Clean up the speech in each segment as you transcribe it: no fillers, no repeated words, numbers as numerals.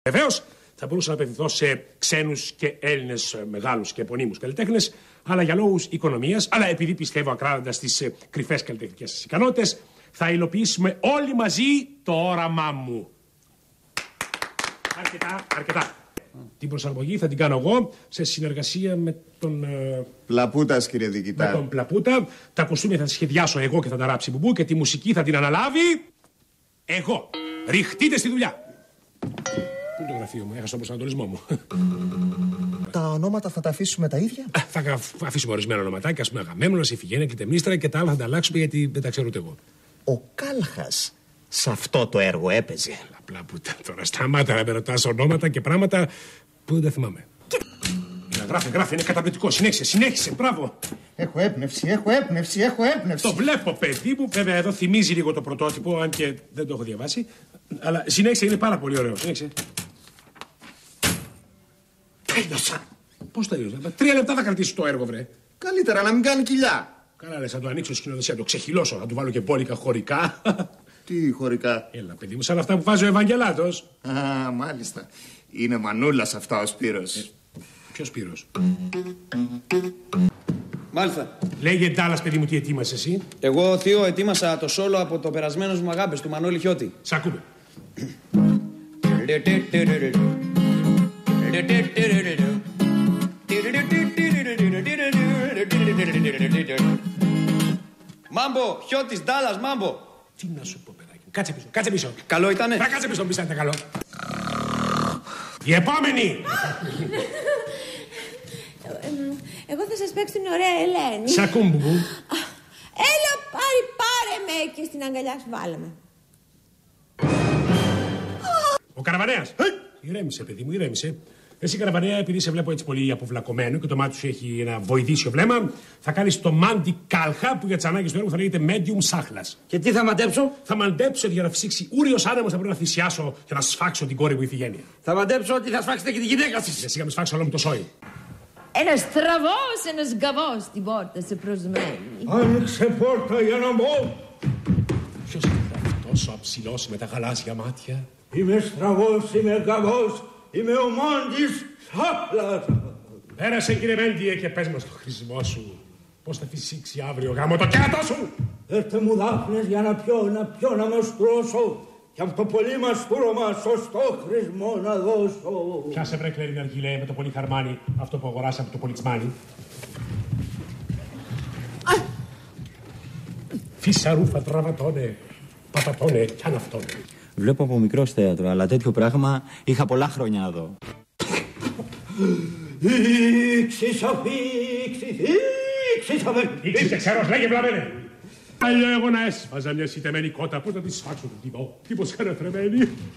Βεβαίως, θα μπορούσα να απευθυνθώ σε ξένους και Έλληνες μεγάλους και επωνύμους καλλιτέχνες, αλλά για λόγους οικονομίας, αλλά επειδή πιστεύω ακράδαντα στις κρυφές καλλιτεχνικές σας ικανότητες, θα υλοποιήσουμε όλοι μαζί το όραμά μου. Αρκετά. Την προσαρμογή θα την κάνω εγώ σε συνεργασία με τον... Πλαπούτας, κύριε διοικητά. Με τον Πλαπούτα. Τα κοστούμια θα τα σχεδιάσω εγώ και θα τα ράψει Μπουμπού και τη μουσική θα την αναλάβει εγώ. Ριχτείτε στη δουλειά. Πού είναι το γραφείο μου, έχασα τον προσανατολισμό μου. Τα ονόματα θα τα αφήσουμε τα ίδια. Θα αφήσουμε ορισμένα ονοματάκια, ας πούμε Αγαμέμνονας, Ιφηγένεια, Κλητεμνίστρα και τα άλλα θα τα αλλάξουμε γιατί δεν τα ξέρω ούτε εγώ. Ο Κάλχας σε αυτό το έργο έπαιζε. Απλά που τώρα σταμάτα να με ρωτάς ονόματα και πράγματα που δεν τα θυμάμαι. Γράφε, είναι καταπληκτικό. Συνέχισε, μπράβο. Έχω έμπνευση. Το βλέπω, παιδί μου. Βέβαια, εδώ θυμίζει λίγο το πρωτότυπο, αν και δεν το έχω διαβάσει. Αλλά συνέχισε, είναι πάρα πολύ ωραίο. Συνέχισε. Τέλειωσα. Πώς τέλειωσα? 3 λεπτά θα κρατήσει το έργο, βρε. Καλύτερα να μην κάνει κοιλιά. Καλά, λες, θα το ανοίξω σκηνοθεσία, το ξεχυλώσω, θα του βάλω και μπόλικα χωρικά. Τι χωρικά? Έλα, παιδί μου, σαν αυτά που βάζει ο Ευαγγελάτος. Α, μάλιστα. Είναι μανούλας αυτά ο Σπύρος. Ποιος Σπύρος? Μάλιστα. Λέγε Ντάλλας, παιδί μου, τι ετοίμασες εσύ? Εγώ, Θείο, ετοίμασα το σόλο από το περασμένος μου αγάπης του Μανώλη Χιώτη. Σ' ακούμε. Μάμπο, Χιώτης, Ντάλλας, Μάμπο. Τι να σου πω, παιδάκι μου. Κάτσε πίσω. Καλό ήτανε? Να κάτσε πίσω, ήταν καλό. Η επόμενη! Εγώ θα σας παίξω την ωραία Ελένη. Σ' ακούμε, Μπουμπού. Έλα, πάρε με και στην αγκαλιά σου βάλε με. Ο Καραβανέας. Ηρέμησε, παιδί μου, ηρέμησε. Εσύ, Καραβανέα, επειδή σε βλέπω έτσι πολύ αποβλακωμένο και το μάτι σου έχει ένα βοηδίσιο βλέμμα, θα κάνεις το μάντι κάλχα που για τις ανάγκες του έργου θα λέγεται medium σάχλας. Και τι θα μαντέψω? Θα μαντέψω ότι για να φυσήξει ούριος άνεμος θα πρέπει να θυσιάσω και να σφάξω την κόρη μου Ιφηγένεια. Θα μαντέψω ότι θα σφάξετε και τη γυναίκα σας. Εσύ να με σφάξω όλο μου το σόι. Ένας τραβός, ένας γκαβός στην πόρτα σε προσμένει. Άνοιξε πόρτα για να μπω. Ποιος είναι αυτός ο αψηλός με τα γαλάζια μάτια? Είμαι στραβός, είμαι γκαβός, είμαι ο μάντης σάπλας. Πέρασε, κύριε Μέντιε, και πες μας το χρησμό σου. Πώς θα φυσήξει αύριο γάμο το κέρατό σου? Έρθε μου δάφνες για να πιω να με στρώσω. Και από το πολύ μαστούρωμα σωστό χρησμό να δώσω. Πιάσε βρε κλέρι αργυλέ με το πολύ χαρμάνι, αυτό που αγοράσαμε από το πολιτσμάνι. Φυσαρούφα τραβατώνε, πατατώνε κι αν αυτόν. Βλέπω από μικρός θέατρο, αλλά τέτοιο πράγμα είχα πολλά χρόνια να δω. Ήξησε ξέρος, λέγε βλαμένε. Αλλιώ εγώ να έσφαζα μια σιτεμένη κότα, πώς να τη σφάξω τον τύπο. Τύπος χαρατρεμένη.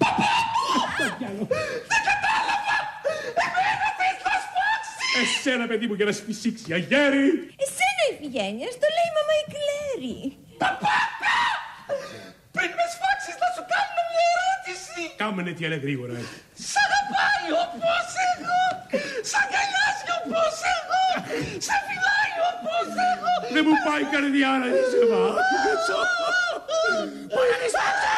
Δεν κατάλαβα! Εμένα θες να σφάξεις! Εσένα, παιδί μου, για να σφυσίξει αγέρι. Εσένα Ιφηγένεια, το λέει η μαμά η Κλέρι. Παπάκα! Πριν με σφάξεις θα σου κάνω μια ερώτηση. Κάμενε τι έλεγε γρήγορα. Σ' αγαπάει όπως εγώ, σ' αγκαλιάζει όπως εγώ, σε φυλάει όπως εγώ. Δεν μου πάει η καρδιά να είσαι βάζω. Μπορεί να τη σφάξω!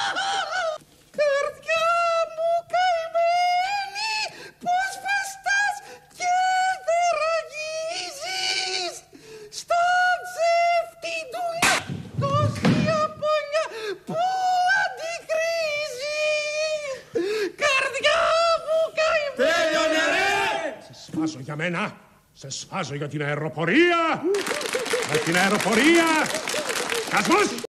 Καρδιά μου καημένη, πως βαστάς και δεν ραγίζεις. Στα ψεύτη δουλειά, τόση απονιά που αντικρίζεις. Καρδιά μου καημένη. Τέλειωνε, ρε! Σε σφάζω για μένα. Σε σφάζω για την αεροπορία. Για την αεροπορία. Κασμός!